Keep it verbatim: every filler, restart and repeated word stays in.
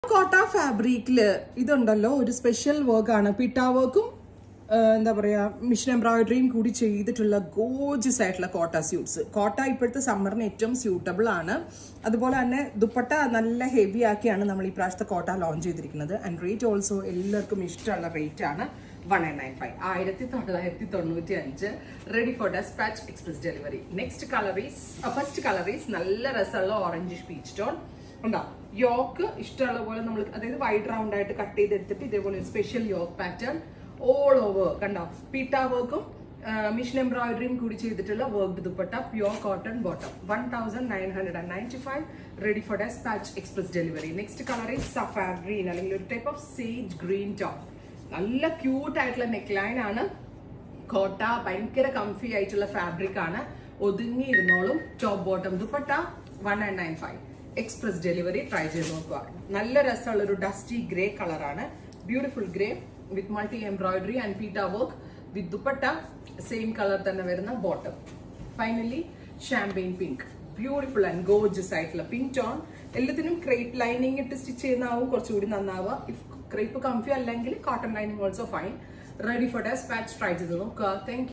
Kota fabric idundallo oru special work aanu pitta workum എന്താ പറയാ mission എംബ്രോയിഡറിയും കൂടി ചെയ്തിട്ടുള്ള ഗോർജിയസ് ആയിട്ടുള്ള കോട്ട സ്യൂട്ട്സ്. കോട്ട ഇപ്പോഴത്തെ സമ്മറിന് ഏറ്റവും സ്യൂട്ടബിൾ ആണ്. അതുപോലെ തന്നെ ദുപ്പട്ട നല്ല ഹെവി ആക്കിയാണ് നമ്മൾ ഈ പ്രാവശ്യത്തെ കോട്ട ലോഞ്ച് ചെയ്തിരിക്കുന്നത്. ആൻഡ് റേറ്റ് ഓൾസോ എല്ലാവർക്കും ഇഷ്ടമുള്ള റേറ്റ് ആണ് വൺ നയൻ നയൻ ഫൈവ് ആയിരത്തി തൊള്ളായിരത്തി തൊണ്ണൂറ്റി അഞ്ച് ready for despatch express delivery. Next colour is first colour is നല്ല രസമുള്ള ഓറഞ്ച് പീച്ച് ടോൺ ഉണ്ടാ. യോക്ക് ഇഷ്ടമുള്ള പോലെ നമ്മൾ അതായത് വൈഡ് റൗണ്ട് ആയിട്ട് കട്ട് ചെയ്തെടുത്തിട്ട് ഇതേപോലെ ഒരു special yoke pattern all over kanda pita work mission embroidery kudi cheyidittulla worked dupatta pure cotton bottom one thousand nine hundred ninety-five ready for dispatch express delivery. Next color is sapphire green allengil oru type of sage green top nalla cute aayittulla neckline aanu kota bhayankara comfy aayittulla fabric aanu odungi irunolum top bottom dupatta one nine nine five express delivery try cheyidu nokka nalla rasalla oru dusty grey color aanu beautiful grey with multi embroidery and pita work with dupatta same color thanne varuna bottom. Finally champagne pink beautiful and gorgeous aayittulla pink tone ellathinum crepe lining itte stitch cheynavum korchu koodi nannava. If crepe comfy allengil cotton lining also fine. Ready for dispatch. Try cheyidu nokka. Thank you.